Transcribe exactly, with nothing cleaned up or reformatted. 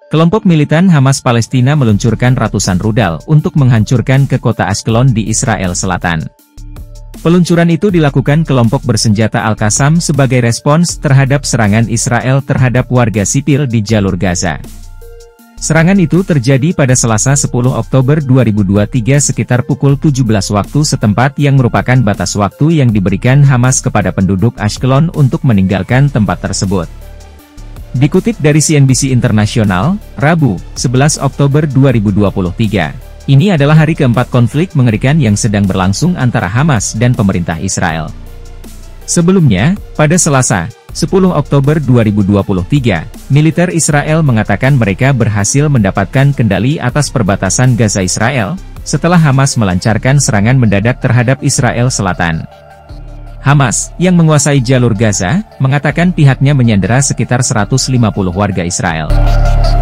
Kelompok militan Hamas Palestina meluncurkan ratusan rudal untuk menghancurkan ke kota Ashkelon di Israel Selatan. Peluncuran itu dilakukan kelompok bersenjata Al-Qassam sebagai respons terhadap serangan Israel terhadap warga sipil di jalur Gaza. Serangan itu terjadi pada Selasa sepuluh Oktober dua ribu dua puluh tiga sekitar pukul tujuh belas waktu setempat yang merupakan batas waktu yang diberikan Hamas kepada penduduk Ashkelon untuk meninggalkan tempat tersebut. Dikutip dari C N B C Internasional, Rabu, sebelas Oktober dua ribu dua puluh tiga, ini adalah hari keempat konflik mengerikan yang sedang berlangsung antara Hamas dan pemerintah Israel. Sebelumnya, pada Selasa, sepuluh Oktober dua ribu dua puluh tiga, militer Israel mengatakan mereka berhasil mendapatkan kendali atas perbatasan Gaza Israel, setelah Hamas melancarkan serangan mendadak terhadap Israel Selatan. Hamas, yang menguasai jalur Gaza, mengatakan pihaknya menyandera sekitar seratus lima puluh warga Israel.